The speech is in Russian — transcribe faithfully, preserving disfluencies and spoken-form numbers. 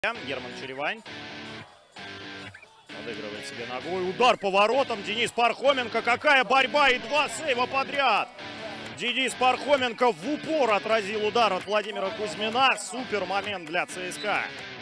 Герман Черевань подыгрывает себе ногой. Удар по воротам. Денис Пархоменко. Какая борьба и два сейва подряд. Денис Пархоменко в упор отразил удар от Владимира Кузьмина. Супер момент для ЦСКА.